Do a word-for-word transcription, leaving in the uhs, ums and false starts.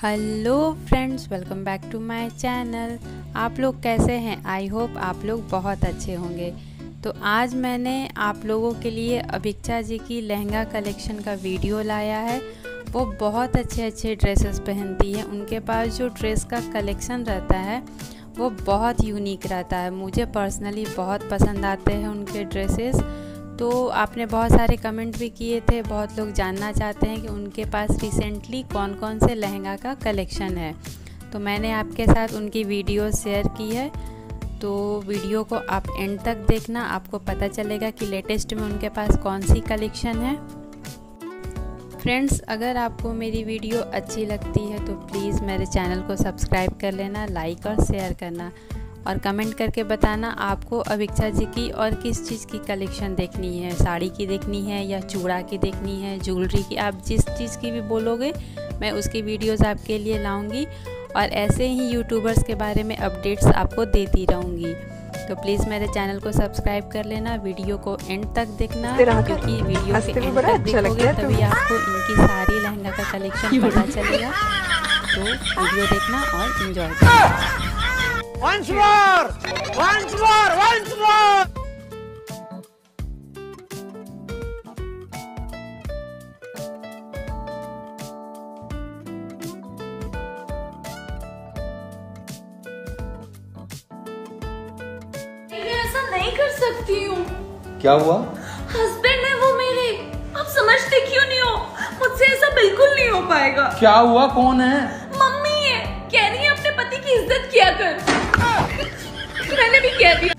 Hello friends, welcome back to my channel. आप लोग कैसे हैं? आई होप आप लोग बहुत अच्छे होंगे। तो आज मैंने आप लोगों के लिए अभिक्षा जी की लहंगा कलेक्शन का वीडियो लाया है। वो बहुत अच्छे अच्छे ड्रेसेस पहनती है। उनके पास जो ड्रेस का कलेक्शन रहता है वो बहुत यूनिक रहता है। मुझे पर्सनली बहुत पसंद आते हैं उनके ड्रेसेस। तो आपने बहुत सारे कमेंट भी किए थे, बहुत लोग जानना चाहते हैं कि उनके पास रिसेंटली कौन कौन से लहंगा का कलेक्शन है। तो मैंने आपके साथ उनकी वीडियो शेयर की है। तो वीडियो को आप एंड तक देखना, आपको पता चलेगा कि लेटेस्ट में उनके पास कौन सी कलेक्शन है। फ्रेंड्स, अगर आपको मेरी वीडियो अच्छी लगती है तो प्लीज़ मेरे चैनल को सब्सक्राइब कर लेना, लाइक और शेयर करना और कमेंट करके बताना आपको अभिक्षा जी की और किस चीज़ की कलेक्शन देखनी है। साड़ी की देखनी है या चूड़ा की देखनी है, ज्वेलरी की, आप जिस चीज़ की भी बोलोगे मैं उसकी वीडियोस आपके लिए लाऊंगी और ऐसे ही यूट्यूबर्स के बारे में अपडेट्स आपको देती रहूँगी। तो प्लीज़ मेरे चैनल को सब्सक्राइब कर लेना, वीडियो को एंड तक देखना, क्योंकि वीडियो के एंड तक देखोगे तभी आपको इनकी सारी लहंगा का कलेक्शन पता चलेगा। तो वीडियो देखना और एंजॉय करना। Once more! Once more! Once more! मैं ऐसा नहीं कर सकती हूँ। क्या हुआ? हस्बैंड है वो मेरे, आप समझते क्यों नहीं हो? मुझसे ऐसा बिल्कुल नहीं हो पाएगा। क्या हुआ? कौन है? मम्मी है, कह रही है अपने पति की इज्जत किया कर। मैंने भी कह दिया।